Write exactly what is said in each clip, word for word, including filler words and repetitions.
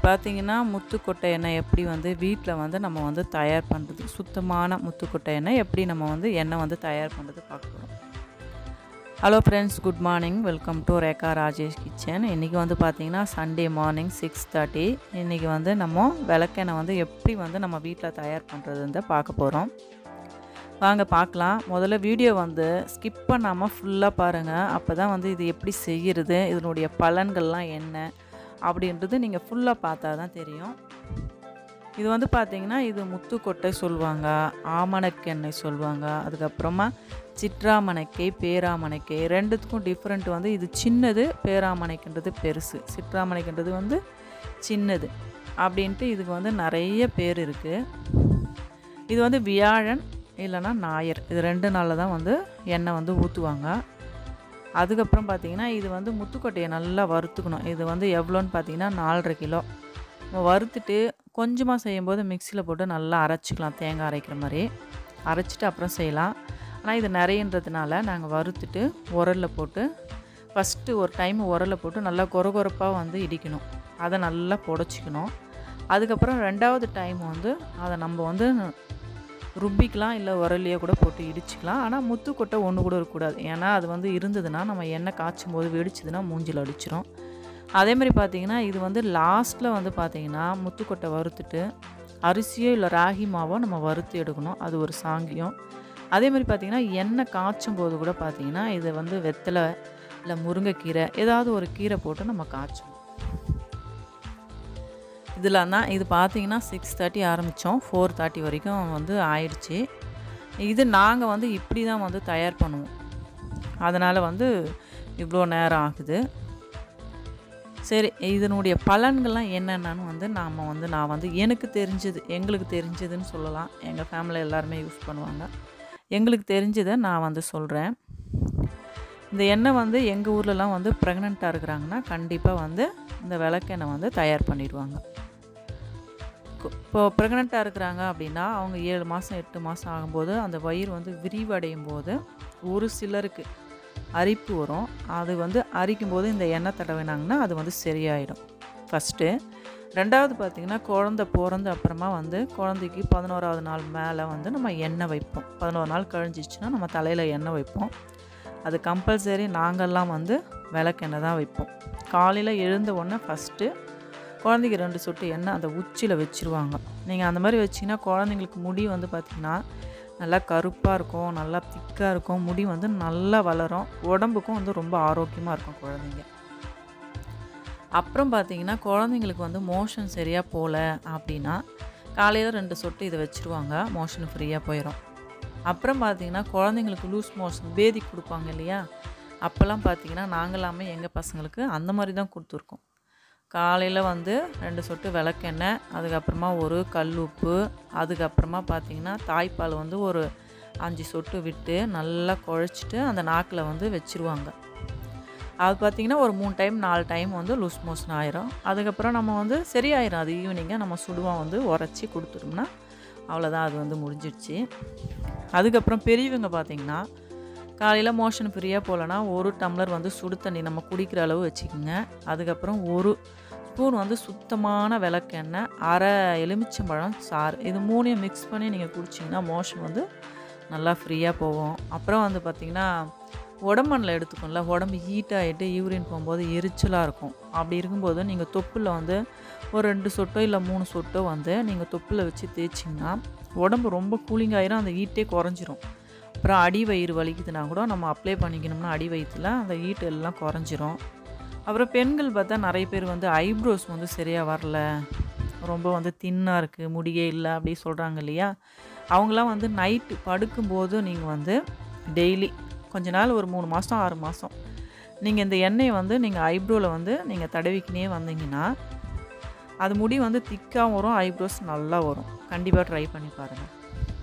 பார்த்தீங்கன்னா, முத்துக்கொட்டை எண்ணெய் எப்படி வந்து வீட்ல வந்து நம்ம வந்து தயார் பண்ணுறது, சுத்தமான முத்துக்கொட்டை எண்ணெய் எப்படி நம்ம வந்து எண்ணெய் வந்து தயார் பண்ணுறது பார்க்க போறோம். Hello friends, good morning. Welcome to Rekha Rajesh kitchen. இன்றைக்கி வந்து பார்த்திங்கன்னா சண்டே மார்னிங் சிக்ஸ் தேர்ட்டி. இன்றைக்கி வந்து நம்ம விளக்கெண்ணெய் வந்து எப்படி வந்து நம்ம வீட்டில் தயார் பண்ணுறதுன்னு பார்க்க போகிறோம். வாங்க பார்க்கலாம். முதல்ல வீடியோ வந்து ஸ்கிப் பண்ணாமல் ஃபுல்லாக பாருங்கள். அப்போ தான் வந்து இது எப்படி செய்கிறது, இதனுடைய பலன்கள்லாம் என்ன அப்படின்றது நீங்கள் ஃபுல்லாக பார்த்தா தான் தெரியும். இது வந்து பார்த்திங்கன்னா இது முத்துக்கொட்டை சொல்லுவாங்க, ஆமணக்கெண்ணெய் சொல்லுவாங்க, அதுக்கப்புறமா சிற்றாமணக்கை, பேராமணக்கை. ரெண்டுத்துக்கும் டிஃப்ரெண்ட் வந்து இது சின்னது, பேராமணக்கைன்றது பெருசு, சிற்றாமணக்கைன்றது வந்து சின்னது அப்படின்ட்டு இதுக்கு வந்து நிறைய பேர் இருக்குது. இது வந்து வியாழன் இல்லைன்னா ஞாயிறு, இது ரெண்டு நாளில் தான் வந்து எண்ணெய் வந்து ஊற்றுவாங்க. அதுக்கப்புறம் பார்த்திங்கன்னா இது வந்து முத்துக்கொட்டையை நல்லா வறுத்துக்கணும். இது வந்து எவ்வளோன்னு பார்த்திங்கன்னா நாலரை கிலோ வறுத்துட்டு கொஞ்சமாக செய்யும்போது மிக்சியில் போட்டு நல்லா அரைச்சிக்கலாம், தேங்காய் அரைக்கிற மாதிரி அரைச்சிட்டு அப்புறம் செய்யலாம். ஆனால் இது நிறையன்றதுனால நாங்கள் வறுத்துட்டு உரலில் போட்டு ஃபஸ்ட்டு ஒரு டைம் உரலில் போட்டு நல்லா கொரகொரப்பாக வந்து இடிக்கணும், அதை நல்லா புடச்சிக்கணும். அதுக்கப்புறம் ரெண்டாவது டைம் வந்து அதை நம்ம வந்து ருப்பிக்கலாம், இல்லை உரலையே கூட போட்டு இடிச்சிக்கலாம். ஆனால் முத்துக்கொட்டை ஒன்று கூட இருக்கக்கூடாது, ஏன்னா அது வந்து இருந்ததுன்னா நம்ம எண்ணெய் காய்ச்சும் போது வெடிச்சதுன்னா மூஞ்சில் அடிச்சிடும். அதேமாதிரி பார்த்திங்கன்னா இது வந்து லாஸ்ட்டில் வந்து பார்த்திங்கன்னா முத்துக்கொட்டை வறுத்துட்டு அரிசியோ இல்லை ராகி மாவோ நம்ம வறுத்து எடுக்கணும், அது ஒரு சாங்கியம். அதேமாதிரி பார்த்திங்கன்னா எண்ணெய் காய்ச்சும் போது கூட பார்த்திங்கன்னா இது வந்து வெத்தலை இல்லை முருங்கைக்கீரை ஏதாவது ஒரு கீரை போட்டு நம்ம காய்ச்சணும். இதில் தான் இது பார்த்திங்கன்னா சிக்ஸ் தேர்ட்டி ஆரம்பித்தோம், ஃபோர் தேர்ட்டி வரைக்கும் வந்து ஆயிடுச்சு. இது நாங்கள் வந்து இப்படி தான் வந்து தயார் பண்ணுவோம், அதனால் வந்து இவ்வளோ நேரம் ஆகுது. சரி, இதனுடைய பலன்கள்லாம் என்னென்னு வந்து நாம் வந்து நான் வந்து எனக்கு தெரிஞ்சது, எங்களுக்கு தெரிஞ்சதுன்னு சொல்லலாம். எங்கள் ஃபேமிலியில் எல்லாருமே யூஸ் பண்ணுவாங்க, எங்களுக்கு தெரிஞ்சதை நான் வந்து சொல்கிறேன். இந்த எண்ணெய் வந்து எங்கள் ஊர்லலாம் வந்து ப்ரெக்னெண்ட்டாக இருக்கிறாங்கன்னா கண்டிப்பாக வந்து இந்த விளக்கெண்ணெய் வந்து தயார் பண்ணிடுவாங்க. இப்போ ப்ரெக்னெண்ட்டாக இருக்கிறாங்க அப்படின்னா அவங்க ஏழு மாதம் எட்டு மாதம் ஆகும்போது அந்த வயிறு வந்து விரிவடையும் போது ஒரு சிலருக்கு அரிப்பு வரும். அது வந்து அரிக்கும்போது இந்த எண்ணெய் தடவினாங்கன்னா அது வந்து சரியாயிடும் ஃபஸ்ட்டு. ரெண்டாவது பார்த்திங்கன்னா குழந்த பிறந்த அப்புறமா வந்து குழந்தைக்கு பதினோராவது நாள் மேலே வந்து நம்ம எண்ணெய் வைப்போம். பதினோரு நாள் கழிஞ்சிச்சுன்னா நம்ம தலையில் எண்ணெய் வைப்போம். அது கம்பல்சரி. நாங்கள்லாம் வந்து விளக்கெண்ணெய் தான் வைப்போம். காலையில் எழுந்த உடனே ஃபஸ்ட்டு குழந்தைக்கு ரெண்டு சொட்டு எண்ணெய் அந்த உச்சியில் வச்சுருவாங்க. நீங்கள் அந்த மாதிரி வச்சிங்கன்னா குழந்தைங்களுக்கு முடி வந்து பார்த்திங்கன்னா நல்லா கருப்பாக இருக்கும், நல்லா திக்காக இருக்கும், முடி வந்து நல்லா வளரும், உடம்புக்கும் வந்து ரொம்ப ஆரோக்கியமாக இருக்கும் குழந்தைங்க. அப்புறம் பார்த்திங்கன்னா குழந்தைங்களுக்கு வந்து மோஷன் சரியாக போகல அப்படின்னா காலையில் ரெண்டு சொட்டு இதை வச்சுருவாங்க, மோஷன் ஃப்ரீயாக போயிடும். அப்புறம் பார்த்திங்கன்னா குழந்தைங்களுக்கு லூஸ் மோஷன் பேதி கொடுப்பாங்க இல்லையா, அப்போல்லாம் பார்த்திங்கன்னா நாங்களாமே எங்கள் பசங்களுக்கு அந்த மாதிரி தான் கொடுத்துருக்கோம். காலையில் வந்து ரெண்டு சொட்டு விளக்கெண்ணெய், அதுக்கப்புறமா ஒரு கல் உப்பு, அதுக்கப்புறமா பார்த்திங்கன்னா தாய்ப்பால் வந்து ஒரு அஞ்சு சொட்டு விட்டு நல்லா குழச்சிட்டு அந்த நாக்கில் வந்து வச்சுருவாங்க. அது பார்த்திங்கன்னா ஒரு மூணு டைம் நாலு டைம் வந்து லூஸ் மோஷன் ஆயிரும். அதுக்கப்புறம் நம்ம வந்து சரியாயிரும். அது ஈவினிங்காக நம்ம சுடுவான் வந்து உரைச்சி கொடுத்துட்டோம்னா அவ்வளோதான், அது வந்து முடிஞ்சிடுச்சு. அதுக்கப்புறம் பெரியவங்க பார்த்திங்கன்னா காலையில் மோஷன் ஃப்ரீயாக போகலன்னா ஒரு டம்ளர் வந்து சுடு தண்ணி நம்ம குடிக்கிற அளவு வச்சுக்கோங்க. அதுக்கப்புறம் ஒரு ஸ்பூன் வந்து சுத்தமான விளக்கெண்ணெய், அரை எலுமிச்சம்பழம் சாறு, இது மூணையும் மிக்ஸ் பண்ணி நீங்கள் குடிச்சிங்கன்னா மோஷன் வந்து நல்லா ஃப்ரீயாக போகும். அப்புறம் வந்து பார்த்திங்கன்னா உடம்புல எடுத்துக்கோங்கள, உடம்பு ஹீட் ஆகிட்டு யூரின் போகும்போது எரிச்சலாக இருக்கும். அப்படி இருக்கும்போது நீங்கள் தொப்பில் வந்து ஒரு ரெண்டு சொட்டோ இல்லை மூணு சொட்டோ வந்து நீங்கள் தொப்பில் வச்சு தேய்ச்சிங்கன்னா உடம்பு ரொம்ப கூலிங் ஆகிரும், அந்த ஹீட்டே குறைஞ்சிரும். அப்புறம் அடி வயிறு வலிக்குதுன்னா கூட நம்ம அப்ளை பண்ணிக்கணும்னா அடி வயிற்றில் அந்த ஹீட் எல்லாம் குறைஞ்சிரும். அப்புறம் பெண்கள் பார்த்தா நிறைய பேர் வந்து ஐப்ரோஸ் வந்து சரியாக வரல, ரொம்ப வந்து தின்னாக இருக்குது, முடியே இல்லை அப்படி சொல்கிறாங்க இல்லையா, அவங்களாம் வந்து நைட்டு படுக்கும்போது நீங்கள் வந்து டெய்லி கொஞ்ச நாள் ஒரு மூணு மாதம் ஆறு மாதம் நீங்கள் இந்த எண்ணெயை வந்து நீங்கள் ஐப்ரோவில் வந்து நீங்கள் தடவிக்கினே வந்தீங்கன்னா அது முடி வந்து திக்காகவும் வரும், ஐப்ரோஸ் நல்லா வரும். கண்டிப்பாக ட்ரை பண்ணி பாருங்கள்.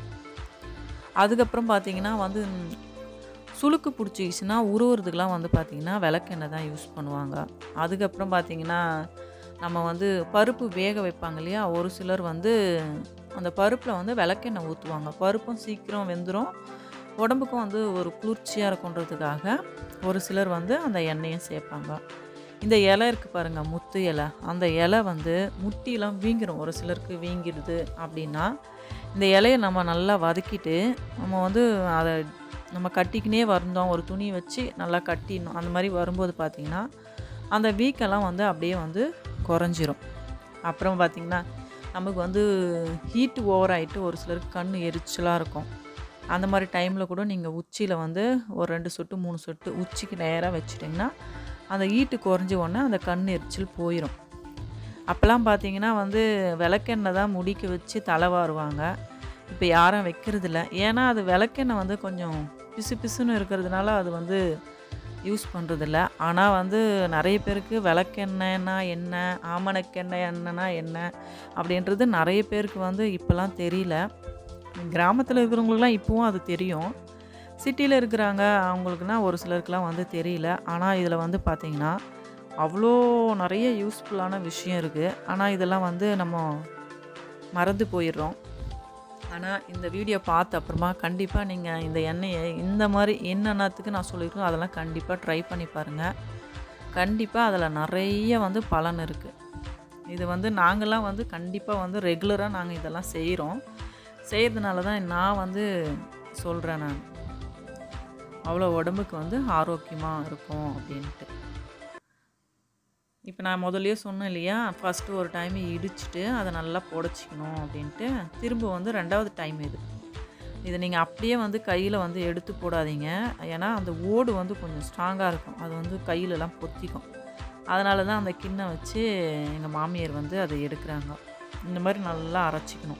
அதுக்கப்புறம் பார்த்திங்கன்னா வந்து சுளுக்கு பிடிச்சிக்கிச்சின்னா உருவுறதுக்கெலாம் வந்து பார்த்திங்கன்னா விளக்கெண்ணெய் தான் யூஸ் பண்ணுவாங்க. அதுக்கப்புறம் பார்த்திங்கன்னா நம்ம வந்து பருப்பு வேக வைப்பாங்க இல்லையா, ஒரு சிலர் வந்து அந்த பருப்பில் வந்து விளக்கெண்ணெய் ஊற்றுவாங்க. பருப்பும் சீக்கிரம் வெந்துடும், உடம்புக்கும் வந்து ஒரு குளிர்ச்சியாக இருக்குன்றதுக்காக ஒரு சிலர் வந்து அந்த எண்ணெயும் சேர்ப்பாங்க. இந்த இலை இருக்குது பாருங்கள், முத்து இலை. அந்த இலை வந்து முட்டிலாம் வீங்கிரும், ஒரு சிலருக்கு வீங்கிடுது அப்படின்னா இந்த இலையை நம்ம நல்லா வதக்கிட்டு நம்ம வந்து அதை நம்ம கட்டிக்கினே வந்தோம், ஒரு துணி வச்சு நல்லா கட்டிடணும். அந்த மாதிரி வரும்போது பார்த்திங்கன்னா அந்த வீக்கெல்லாம் வந்து அப்படியே வந்து குறைஞ்சிரும். அப்புறம் பார்த்திங்கன்னா நமக்கு வந்து ஹீட்டு ஓவர் ஆகிட்டு ஒரு சிலருக்கு கண் எரிச்சலாக இருக்கும். அந்த மாதிரி டைமில் கூட நீங்கள் உச்சியில் வந்து ஒரு ரெண்டு சொட்டு மூணு சொட்டு உச்சிக்கு நேராக வச்சுட்டிங்கன்னா அந்த ஹீட்டு குறைஞ்ச உடனே அந்த கண் எரிச்சல் போயிடும். அப்போல்லாம் பார்த்திங்கன்னா வந்து விளக்கெண்ணெய் தான் முடிக்க வச்சு தலை வாருவாங்க. இப்போ யாரும் வைக்கிறதில்ல. ஏன்னா அது விளக்கெண்ணெய் வந்து கொஞ்சம் பிசு பிசுன்னு இருக்கிறதுனால அது வந்து யூஸ் பண்ணுறதில்ல. ஆனால் வந்து நிறைய பேருக்கு விளக்கெண்ணெய்னா என்ன, ஆமணக்கெண்ணெய் எண்ணெய்னா என்ன அப்படின்றது நிறைய பேருக்கு வந்து இப்போலாம் தெரியல. கிராமத்தில் இருக்கிறவங்களுக்குலாம் இப்போவும் அது தெரியும். சிட்டியில் இருக்கிறாங்க அவங்களுக்குனா ஒரு சிலருக்குலாம் வந்து தெரியல. ஆனால் இதில் வந்து பார்த்திங்கன்னா அவ்வளோ நிறைய யூஸ்ஃபுல்லான விஷயம் இருக்குது. ஆனால் இதெல்லாம் வந்து நம்ம மறந்து போயிடுறோம். ஆனால் இந்த வீடியோ பார்த்த அப்புறமா கண்டிப்பாக நீங்கள் இந்த எண்ணெயை இந்த மாதிரி என்னென்னத்துக்கு நான் சொல்லியிருக்கோம் அதெல்லாம் கண்டிப்பாக ட்ரை பண்ணி பாருங்கள். கண்டிப்பாக அதில் நிறைய வந்து பலன் இருக்குது. இது வந்து நாங்கள்லாம் வந்து கண்டிப்பாக வந்து ரெகுலராக நாங்கள் இதெல்லாம் செய்கிறோம். செய்கிறதுனால தான் நான் வந்து சொல்கிறேன். நான் அவ்வளோ உடம்புக்கு வந்து ஆரோக்கியமாக இருக்கும் அப்படின்ட்டு. இப்போ நான் முதல்லயே சொன்னேன் இல்லையா, ஃபஸ்ட்டு ஒரு டைம் இடிச்சுட்டு அதை நல்லா புடச்சிக்கணும் அப்படின்ட்டு. திரும்ப வந்து ரெண்டாவது டைம் இது இதை நீங்கள் அப்படியே வந்து கையில் வந்து எடுத்து போடாதீங்க. ஏன்னா அந்த ஓடு வந்து கொஞ்சம் ஸ்ட்ராங்காக இருக்கும், அது வந்து கையிலலாம் பொத்திக்கும். அதனால தான் அந்த கிண்ணை வச்சு எங்கள் மாமியார் வந்து அதை எடுக்கிறாங்க. இந்த மாதிரி நல்லா அரைச்சிக்கணும்.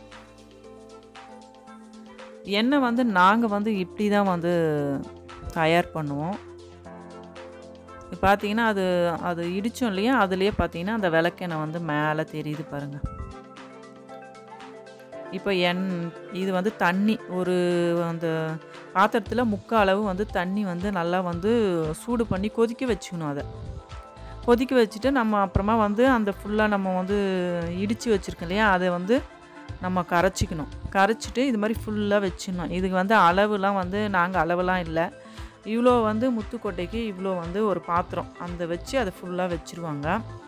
எண்ணெய் வந்து நாங்கள் வந்து இப்படி தான் வந்து தயார் பண்ணுவோம். பார்த்தீங்கன்னா அது அது இடித்தோம் இல்லையா, அதுலேயே பார்த்தீங்கன்னா அந்த விளக்கெண்ணெய் வந்து மேலே தெரியுது பாருங்கள். இப்போ எண் இது வந்து தண்ணி ஒரு அந்த பாத்திரத்தில் முக்கால் அளவு வந்து தண்ணி வந்து நல்லா வந்து சூடு பண்ணி கொதிக்க வச்சுக்கணும். அதை கொதிக்க வச்சுட்டு நம்ம அப்புறமா வந்து அந்த ஃபுல்லாக நம்ம வந்து இடித்து வச்சுருக்கோம் இல்லையா, அதை வந்து நம்ம கரைச்சிக்கணும். கரைச்சிட்டு இது மாதிரி ஃபுல்லாக வச்சிடணும். இதுக்கு வந்து அளவுலாம் வந்து நாங்கள் அளவுலாம் இல்லை, இவ்வளோ வந்து முத்துக்கொட்டைக்கு இவ்வளோ வந்து ஒரு பாத்திரம் அந்த வச்சு அதை ஃபுல்லாக வச்சுருவாங்க.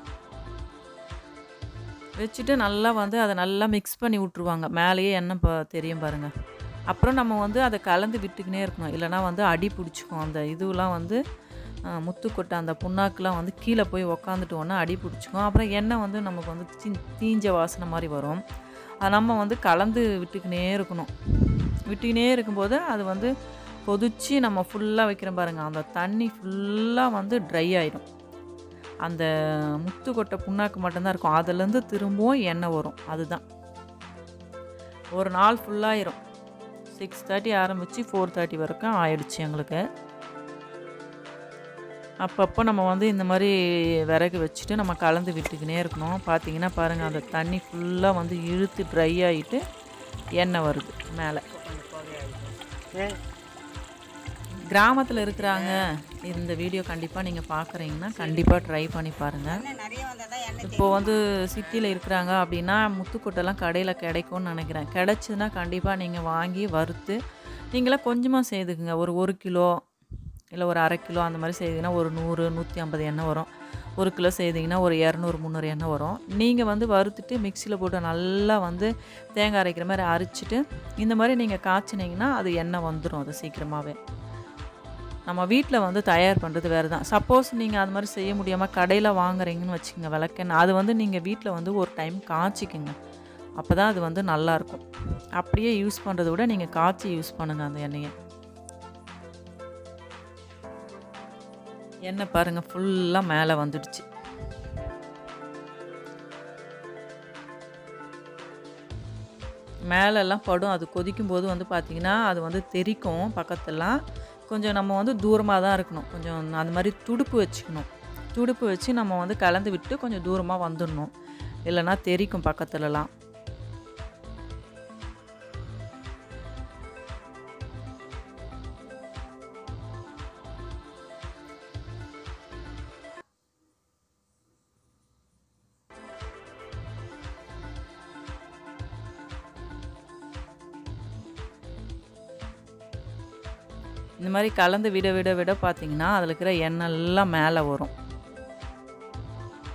வச்சுட்டு நல்லா வந்து அதை நல்லா மிக்ஸ் பண்ணி விட்ருவாங்க. மேலேயே எண்ணெய் ப தெரியும் பாருங்கள். அப்புறம் நம்ம வந்து அதை கலந்து விட்டுக்கினே இருக்கணும், இல்லைனா வந்து அடி பிடிச்சிக்கும். அந்த இதுவெலாம் வந்து முத்துக்கொட்டை அந்த புண்ணாக்கெலாம் வந்து கீழே போய் உக்காந்துட்டோன்னா அடி பிடிச்சிக்கும். அப்புறம் எண்ணெய் வந்து நமக்கு வந்து தீ தீஞ்ச வாசனை மாதிரி வரும். அதை நம்ம வந்து கலந்து விட்டுக்கினே இருக்கணும். விட்டுக்கினே இருக்கும்போது அது வந்து கொதித்து நம்ம ஃபுல்லாக வைக்கிறோம் பாருங்கள், அந்த தண்ணி ஃபுல்லாக வந்து ட்ரை ஆகிடும். அந்த முத்துக்கொட்டை புண்ணாக்கு மட்டும்தான் இருக்கும், அதுலேருந்து திரும்பவும் எண்ணெய் வரும். அதுதான் ஒரு நாள் ஃபுல்லாகிடும். சிக்ஸ் தேர்ட்டி ஆரம்பித்து ஃபோர் தேர்ட்டி வரைக்கும் ஆயிடுச்சு எங்களுக்கு. அப்பப்போ நம்ம வந்து இந்த மாதிரி விறகு வச்சுட்டு நம்ம கலந்து விட்டுக்கினே இருக்கணும். பார்த்திங்கன்னா பாருங்கள், அந்த தண்ணி ஃபுல்லாக வந்து இழுத்து ட்ரை ஆகிட்டு எண்ணெய் வருது மேலே. கிராமத்தில் இருக்கிறாங்க இந்த வீடியோ கண்டிப்பாக நீங்கள் பார்க்குறீங்கன்னா கண்டிப்பாக ட்ரை பண்ணி பாருங்கள். இப்போது வந்து சிட்டியில் இருக்கிறாங்க அப்படின்னா முத்துக்கொட்டைலாம் கடையில் கிடைக்கும்னு நினைக்கிறேன். கிடச்சிதுன்னா கண்டிப்பாக நீங்கள் வாங்கி வறுத்து நீங்களாம் கொஞ்சமாக செய்துக்குங்க. ஒரு ஒரு கிலோ இல்லை ஒரு அரை கிலோ அந்த மாதிரி செய்திங்கன்னா ஒரு நூறு நூற்றி ஐம்பது எண்ணெய் வரும். ஒரு கிலோ செய்திங்கன்னா ஒரு இரநூறு முந்நூறு எண்ணெய் வரும். நீங்கள் வந்து வறுத்துட்டு மிக்சியில் போட்டு நல்லா வந்து தேங்காய் அரைக்கிற மாதிரி அரைச்சிட்டு இந்த மாதிரி நீங்கள் காய்ச்சினீங்கன்னா அது எண்ணெய் வந்துடும். அது சீக்கிரமாகவே நம்ம வீட்டில் வந்து தயார் பண்ணுறது வேறு தான். சப்போஸ் நீங்கள் அது மாதிரி செய்ய முடியாமல் கடையில் வாங்குறீங்கன்னு வச்சுக்கோங்க விளக்கெண்ணெய், அது வந்து நீங்கள் வீட்டில் வந்து ஒரு டைம் காய்ச்சிக்குங்க. அப்போ தான் அது வந்து நல்லாயிருக்கும். அப்படியே யூஸ் பண்ணுறத விட நீங்கள் காய்ச்சி யூஸ் பண்ணுங்கள் அந்த எண்ணெயை. எண்ணெய் பாருங்கள் ஃபுல்லாக மேலே வந்துடுச்சு. மேலெல்லாம் படும். அது கொதிக்கும் போது வந்து பார்த்திங்கன்னா அது வந்து தெறிக்கும். பக்கத்துலாம் கொஞ்சம் நம்ம வந்து தூரமாக தான் இருக்கணும். கொஞ்சம் அந்த மாதிரி துடுப்பு வச்சுக்கணும். துடுப்பு வச்சு நம்ம வந்து கலந்து விட்டு கொஞ்சம் தூரமாக வந்துடணும், இல்லைன்னா தெறிக்கும் பக்கத்துலலாம். இந்த மாதிரி கலந்து விட விட விட பார்த்திங்கன்னா அதில் இருக்கிற எண்ணெய் எல்லாம் மேலே வரும்.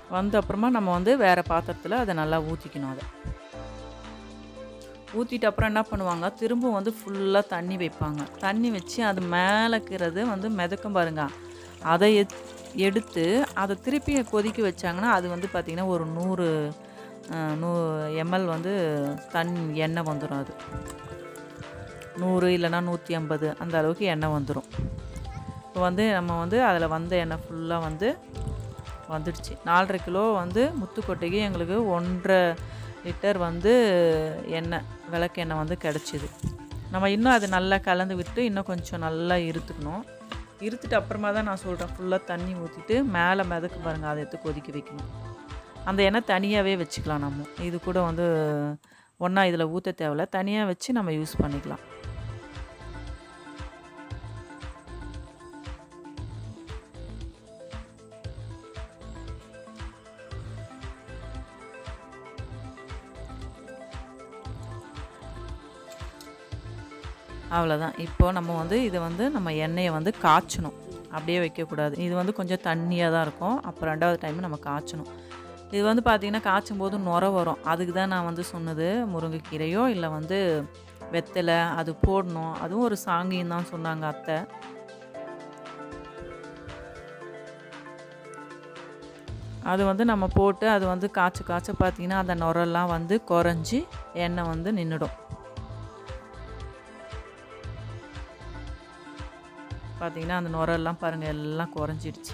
வந்த அப்புறமா நம்ம வந்து வேறு பாத்திரத்தில் அதை நல்லா ஊற்றிக்கணும். அதை ஊற்றிட்டு அப்புறம் என்ன பண்ணுவாங்க, திரும்ப வந்து ஃபுல்லாக தண்ணி வைப்பாங்க. தண்ணி வச்சு அது மேலே இருக்கிறது வந்து மிதக்கும் பாருங்க, அதை எத் எடுத்து அதை திருப்பி கொதிக்க வச்சாங்கன்னா அது வந்து பார்த்திங்கன்னா ஒரு நூறு நூ எம்எல் வந்து தன் எண்ணெய் வந்துடும். அது நூறு இல்லைனா நூற்றி ஐம்பது அந்த அளவுக்கு எண்ணெய் வந்துடும். இப்போ வந்து நம்ம வந்து அதில் வந்த எண்ணெய் ஃபுல்லாக வந்து வந்துடுச்சு. நாலரை கிலோ வந்து முத்துக்கொட்டைக்கு எங்களுக்கு ஒன்றரை லிட்டர் வந்து எண்ணெய் விளக்கெண்ணெய் வந்து கிடச்சிது. நம்ம இன்னும் அது நல்லா கலந்து விட்டு இன்னும் கொஞ்சம் நல்லா இருத்துக்கணும். இருத்துட்டு அப்புறமா தான் நான் சொல்கிறேன், ஃபுல்லாக தண்ணி ஊற்றிட்டு மேலே மிதக்கு பாருங்கள், அதை எடுத்து கொதிக்க வைக்கணும். அந்த எண்ணெய் தனியாகவே வச்சுக்கலாம். நம்ம இது கூட வந்து ஒன்றா இதில் ஊற்ற தேவையில்ல, தனியாக வச்சு நம்ம யூஸ் பண்ணிக்கலாம். அவ்வளோதான். இப்போ நம்ம வந்து இதை வந்து நம்ம எண்ணெயை வந்து காய்ச்சணும், அப்படியே வைக்கக்கூடாது. இது வந்து கொஞ்சம் தண்ணியாக தான் இருக்கும். அப்புறம் ரெண்டாவது டைம் நம்ம காய்ச்சணும். இது வந்து பார்த்திங்கன்னா காய்ச்சும் போது நுர வரும். அதுக்கு தான் நான் வந்து சொன்னது, முருங்கைக்கீரையோ இல்லை வந்து வெத்தலை அது போடணும். அதுவும் ஒரு சாங்கியம் தான் சொன்னாங்க அத்தை. அது வந்து நம்ம போட்டு அது வந்து காய்ச்சி காய்ச்ச பார்த்திங்கன்னா அந்த நுரெல்லாம் வந்து குறைஞ்சி எண்ணெய் வந்து நின்றுடும். பார்த்திங்கன்னா அந்த நுரெல்லாம் பாருங்கள் எல்லாம் குறைஞ்சிடுச்சு.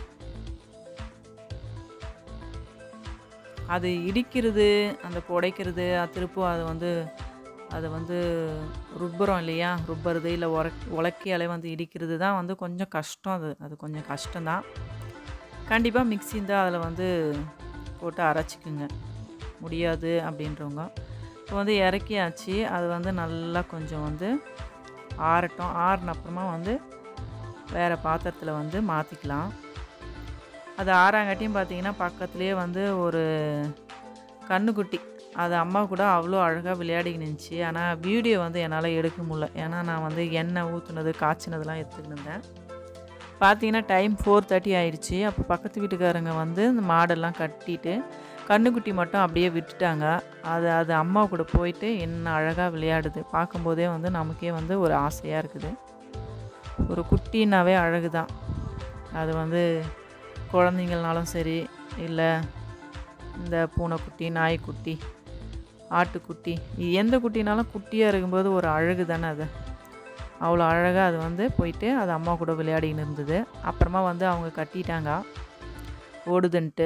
அது இடிக்கிறது, அந்த புடைக்கிறது, திருப்பும் அது வந்து அதை வந்து ருப்பரம் இல்லையா, ருப்பறது இல்லை உரக் உலக்கையாலே வந்து இடிக்கிறது தான் வந்து கொஞ்சம் கஷ்டம். அது அது கொஞ்சம் கஷ்டம்தான். கண்டிப்பாக மிக்ஸி இருந்தால் அதில் வந்து போட்டு அரைச்சிக்குங்க, முடியாது அப்படின்றவங்க. இப்போ வந்து இறக்கியாச்சு. அது வந்து நல்லா கொஞ்சம் வந்து ஆறட்டும். ஆறின அப்புறமா வந்து வேறு பாத்திரத்தில் வந்து மாற்றிக்கலாம். அது ஆறாங்காட்டியும் பார்த்திங்கன்னா பக்கத்துலேயே வந்து ஒரு கன்றுக்குட்டி, அது அம்மா கூட அவ்வளோ அழகாக விளையாடிக்கின்னு இருந்துச்சு. ஆனால் வீடியோ வந்து என்னால் எடுக்க முடியல, ஏன்னா நான் வந்து எண்ணெய் ஊற்றுனது காய்ச்சினதுலாம் எடுத்துக்கிட்டு இருந்தேன். பார்த்திங்கன்னா டைம் ஃபோர் தேர்ட்டி ஆயிடுச்சு. அப்போ பக்கத்து வீட்டுக்காரங்க வந்து இந்த மாடெல்லாம் கட்டிட்டு கன்றுக்குட்டி மட்டும் அப்படியே விட்டுட்டாங்க. அது அது அம்மா கூட போயிட்டு என்ன அழகாக விளையாடுது. பார்க்கும்போதே வந்து நமக்கே வந்து ஒரு ஆசையாக இருக்குது. ஒரு குட்டின்னாவே அழகு தான். அது வந்து குழந்தைங்கள்னாலும் சரி, இல்லை இந்த பூனைக்குட்டி, நாய்க்குட்டி, ஆட்டுக்குட்டி, எந்த குட்டினாலும் குட்டியாக இருக்கும்போது ஒரு அழகு தானே. அது அவ்வளோ அழகாக அது வந்து போயிட்டு அது அம்மா கூட விளையாடின்னு இருந்தது. அப்புறமா வந்து அவங்க கட்டிட்டாங்க ஓடுதுன்ட்டு.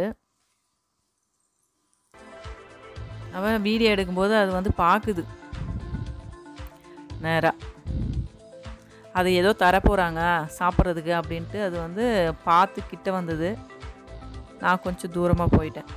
அவன் வீடியோ எடுக்கும்போது அது வந்து பார்க்குது நேராக, அது ஏதோ தரப்போகிறாங்க சாப்பிட்றதுக்கு அப்படின்ட்டு அது வந்து பார்த்து கிட்ட வந்தது. நான் கொஞ்சம் தூரமாக போயிட்டேன்.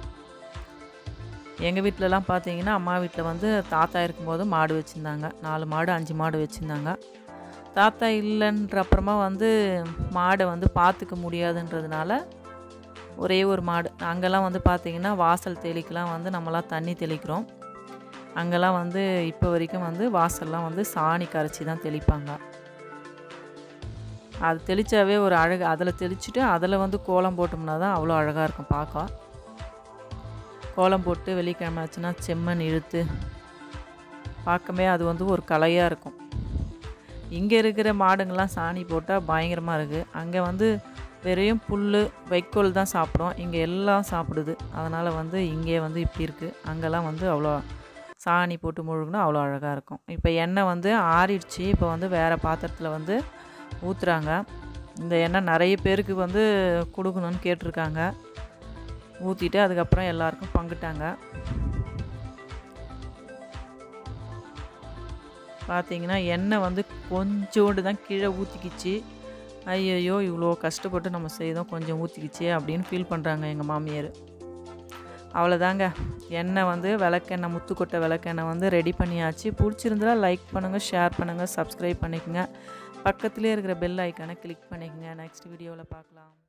எங்கள் வீட்டிலலாம் பார்த்தீங்கன்னா அம்மா வீட்டில் வந்து தாத்தா இருக்கும்போது மாடு வச்சுருந்தாங்க. நாலு மாடு அஞ்சு மாடு வச்சுருந்தாங்க. தாத்தா இல்லைன்ற அப்புறமா வந்து மாடை வந்து பார்த்துக்க முடியாதுன்றதுனால ஒரே ஒரு மாடு. அங்கெல்லாம் வந்து பார்த்திங்கன்னா வாசல் தெளிக்கலாம் வந்து நம்மளாம் தண்ணி தெளிக்கிறோம். அங்கெல்லாம் வந்து இப்போ வரைக்கும் வந்து வாசல்லாம் வந்து சாணி கரைச்சி தான் தெளிப்பாங்க. அது தெளித்தாவே ஒரு அழகு. அதில் தெளிச்சுட்டு அதில் வந்து கோலம் போட்டோம்னா தான் அவ்வளோ அழகாக இருக்கும் பார்க்க. கோலம் போட்டு வெள்ளிக்கிழமை ஆச்சுன்னா செம்மண் இழுத்து பார்க்கவே அது வந்து ஒரு கலையாக இருக்கும். இங்கே இருக்கிற மாடுங்கள்லாம் சாணி போட்டால் பயங்கரமாக இருக்குது. அங்கே வந்து வெறும் புல் வைக்கோல் தான் சாப்பிடும், இங்கே எல்லாம் சாப்பிடுது. அதனால் வந்து இங்கே வந்து இப்படி இருக்குது. அங்கெல்லாம் வந்து அவ்வளோ சாணி போட்டு முழுகுனா அவ்வளோ அழகாக இருக்கும். இப்போ எண்ணெய் வந்து ஆறிடுச்சு. இப்போ வந்து வேறு பாத்திரத்தில் வந்து ஊற்றுறாங்க. இந்த எண்ணெய் நிறைய பேருக்கு வந்து கொடுக்கணுன்னு கேட்டிருக்காங்க. ஊற்றிட்டு அதுக்கப்புறம் எல்லாருக்கும் பங்கிட்டாங்க. பார்த்திங்கன்னா எண்ணெய் வந்து கொஞ்சோண்டு தான் கீழே ஊற்றிக்கிச்சு. ஐயையோ இவ்வளோ கஷ்டப்பட்டு நம்ம செய்தோம், கொஞ்சம் ஊற்றிக்கிச்சு அப்படின்னு ஃபீல் பண்ணுறாங்க எங்கள் மாமியார். அவ்வளோதாங்க, எண்ணெய் வந்து விளக்கெண்ணெய், முத்துக்கொட்டை விளக்கெண்ணெய் வந்து ரெடி பண்ணியாச்சு. பிடிச்சிருந்தா லைக் பண்ணுங்கள், ஷேர் பண்ணுங்கள், சப்ஸ்கிரைப் பண்ணிக்கோங்க. பக்கத்துலேயே இருக்கிற பெல் ஐக்கானை கிளிக் பண்ணிக்கோங்க. நெக்ஸ்ட் வீடியோவில் பார்க்கலாம்.